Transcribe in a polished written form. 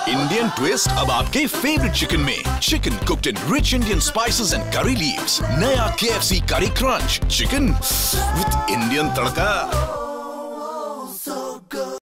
Indian twist अब आपके favourite chicken में। Chicken cooked in rich Indian spices and curry leaves. नया KFC Curry Crunch, chicken with Indian tadka.